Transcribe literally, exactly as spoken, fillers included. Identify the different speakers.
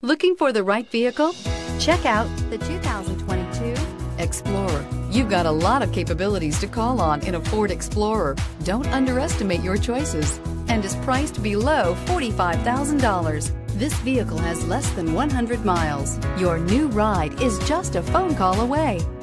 Speaker 1: Looking for the right vehicle? Check out the two thousand twenty-two Explorer. You've got a lot of capabilities to call on in a Ford Explorer. Don't underestimate your choices, and is priced below forty-five thousand dollars. This vehicle has less than one hundred miles. Your new ride is just a phone call away.